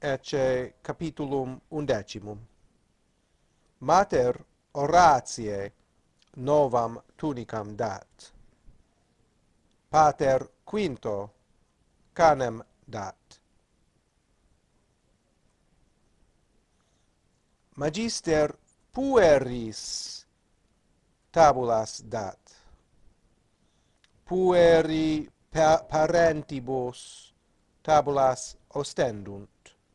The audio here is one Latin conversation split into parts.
ecce capitulum 11. Mater Horatiae novam tunicam dat. Pater Quinto canem dat. Magister pueris tabulas dat. Pueri parentibus tabulas ostendunt.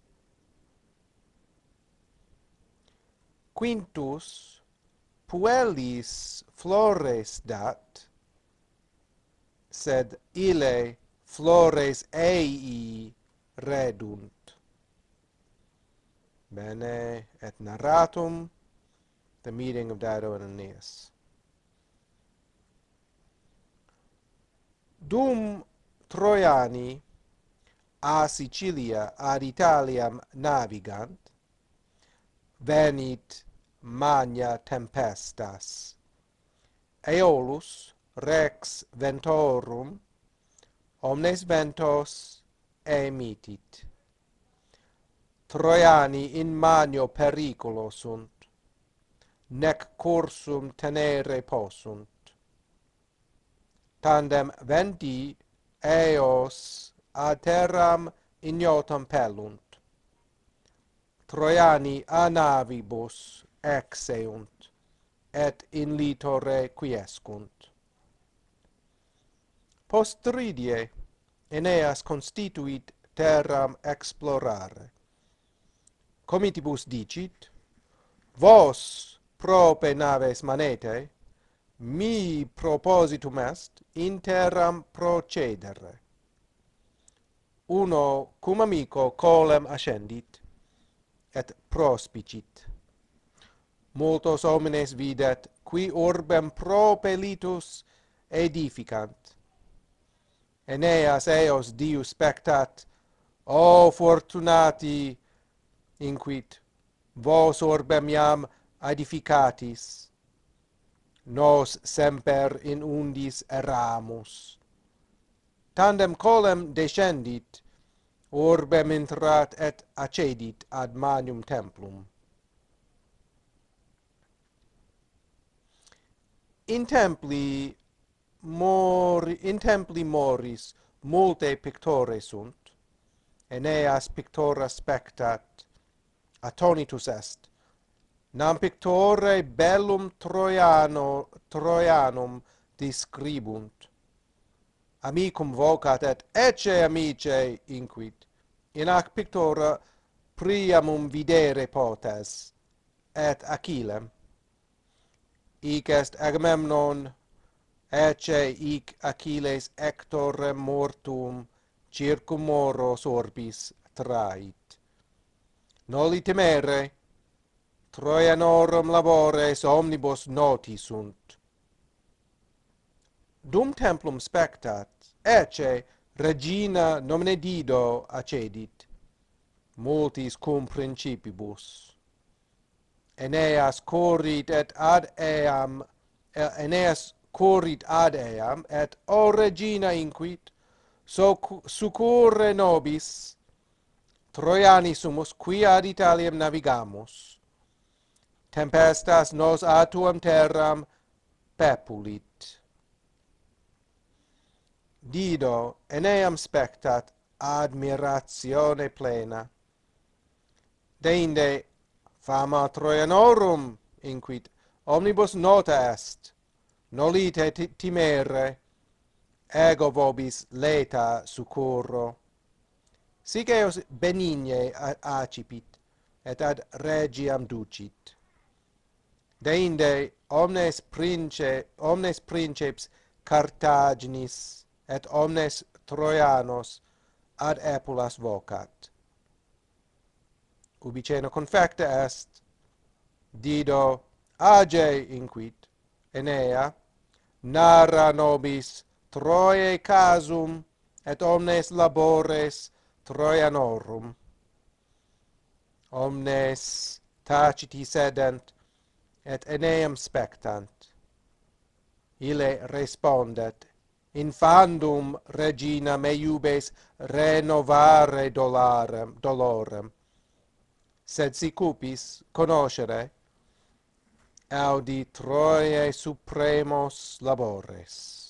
Quintus puellis flores dat, sed ille flores ei redunt. Bene, et narratum, the meeting of Dido and Aeneas. Dum Troiani a Sicilia ad Italiam navigant, venit magna tempestas. Aeolus rex ventorum omnes ventos emitit. Troiani in magno periculo sunt, nec cursum tenere possunt. Tandem venti eos ad terram ignotam pellunt. Troiani a navibus exeunt, et in litore quiescunt. Post tridie, Aeneas constituit terram explorare. Comitibus dicit, vos prope naves manete, mi propositum est in terram procedere. Uno cum amico colem ascendit, et prospicit. Multos homines videt, qui urbem propelitus aedificant. Aeneas eos dius spectat, o fortunati, inquit, vos urbem iam aedificatis. Nos semper in undis erramus. Tandem colem descendit, urbem intrat et accedit ad magnum templum. In templi moris multe pictore sunt. Aeneas pictora spectat, attonitus est. Nam pictore bellum Troianum describunt. Amicum vocat et ecce amice inquit. In ac pictora priamum videre potes, et Achillem. Hic est Agamemnon, ecce hic Achilles Hectorem mortum circum moros orbis trait. Noli temere, Troianorum labores omnibus noti sunt. Dum templum spectat, ecce regina nomine Dido accedit, multis cum principibus. Aeneas corrit ad eam, et o regina inquit, succurre nobis, Troiani sumus, qui ad Italiam navigamus. Tempestas nos a tuam terram pepulit. Dido Aeneam spectat admiratione plena. Deinde fāma Troianorum inquit, omnibus nota est, nolite timere, ego vobis leta succurro. Sic eos benigne accipit, et ad regiam ducit. Deinde omnes princeps Cartaginis et omnes Troianos ad Epulas vocat. Ubi cena confecta est, Dido age inquit, Aenea, narra nobis Troiae casum et omnes labores Troianorum. Omnes taciti sedent, et Aeneam spectant. Ille respondet, infandum regina meiubes renovare dolorem, sed si cupis conoscere audi Troiae supremos labores.